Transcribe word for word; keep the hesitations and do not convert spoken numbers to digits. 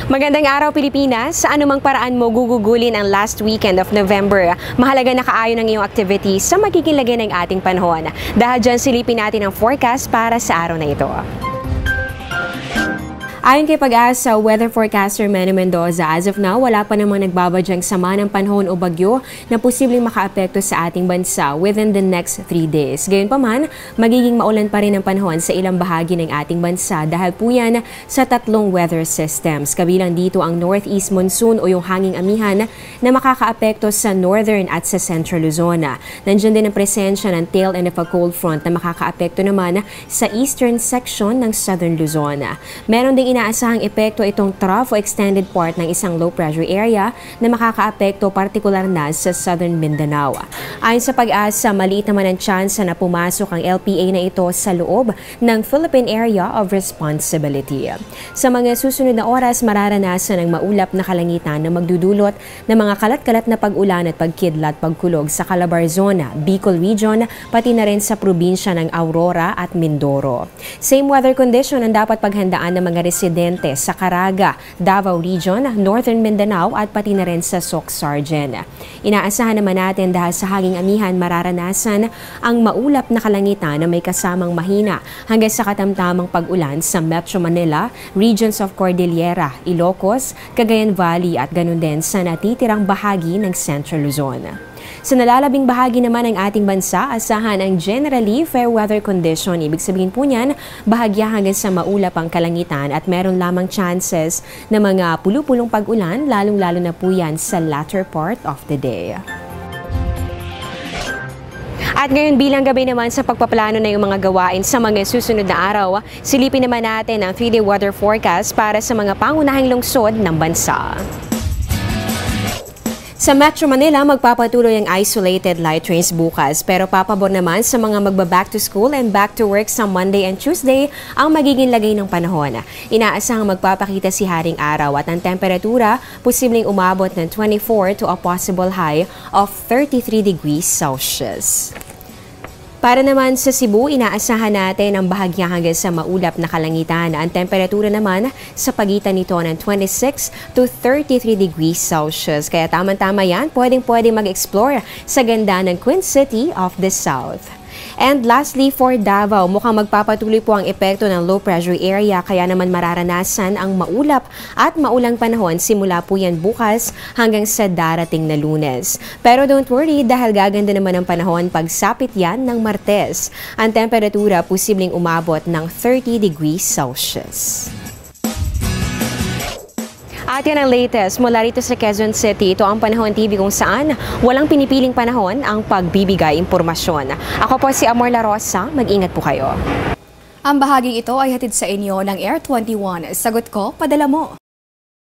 Magandang araw Pilipinas! Sa anumang paraan mo gugugulin ang last weekend of November, mahalaga na kaayon ang iyong activities sa magiging lagay ng ating panahon. Dahil dyan silipin natin ang forecast para sa araw na ito. Ayon kay Pag-asa weather forecaster Manny Mendoza, as of now, wala pa namang nagbabadyang sama ng panahon o bagyo na posibleng makaapekto sa ating bansa within the next three days. Gayunpaman, magiging maulan pa rin ang panahon sa ilang bahagi ng ating bansa dahil po yan sa tatlong weather systems. Kabilang dito ang northeast monsoon o yung hanging amihan na makakaapekto sa northern at sa central Luzon. Nandiyan din ang presensya ng tail end of a cold front na makakaapekto naman sa eastern section ng southern Luzon. Meron ding inaasahang epekto itong trough o extended part ng isang low pressure area na makakaapekto partikular na sa southern Mindanao. Ayon sa Pag-asa, maliit naman ang tsansa na pumasok ang L P A na ito sa loob ng Philippine Area of Responsibility. Sa mga susunod na oras, mararanasan ang maulap na kalangitan na magdudulot ng mga kalat-kalat na pag-ulan at pagkidlat pagkulog sa Calabar Zona, Bicol Region, pati na rin sa probinsya ng Aurora at Mindoro. Same weather condition ang dapat paghandaan ng mga residente sa Caraga, Davao Region, Northern Mindanao at pati na rin sa Soc-Sargen. Inaasahan naman natin dahil sa hanging amihan mararanasan ang maulap na kalangitan na may kasamang mahina hanggang sa katamtamang pag-ulan sa Metro Manila, regions of Cordillera, Ilocos, Cagayan Valley at ganun din sa natitirang bahagi ng Central Luzon. Sa nalalabing bahagi naman ng ating bansa, asahan ang generally fair weather condition. Ibig sabihin po niyan, bahagya hanggang sa maulap ang kalangitan at meron lamang chances na mga pulu-pulong pag-ulan, lalong-lalo na po yan sa latter part of the day. At ngayon bilang gabi naman sa pagpaplano na yung mga gawain sa mga susunod na araw, silipin naman natin ang three day weather forecast para sa mga pangunahing lungsod ng bansa. Sa Metro Manila, magpapatuloy ang isolated light rains bukas pero papabor naman sa mga magba-back to school and back to work sa Monday and Tuesday ang magiging lagay ng panahon. Inaasahang magpapakita si Haring Araw at ang temperatura posibleng umabot ng twenty-four to a possible high of thirty-three degrees Celsius. Para naman sa Cebu, inaasahan natin ang bahagya hanggang sa maulap na kalangitan. Ang temperatura naman sa pagitan nito ng twenty-six to thirty-three degrees Celsius. Kaya tama-tama yan, pwedeng-pwede mag-explore sa ganda ng Queen City of the South. And lastly, for Davao, mukhang magpapatuloy po ang epekto ng low pressure area kaya naman mararanasan ang maulap at maulang panahon simula po yan bukas hanggang sa darating na Lunes. Pero don't worry dahil gaganda naman ang panahon pagsapit yan ng Martes. Ang temperatura posibleng umabot ng thirty degrees Celsius. At yan ang latest mula rito sa Quezon City. Ito ang Panahon T V kung saan walang pinipiling panahon ang pagbibigay impormasyon. Ako po si Amor La Rosa. Mag-ingat po kayo. Ang bahaging ito ay hatid sa inyo ng Air twenty-one. Sagot ko, padala mo.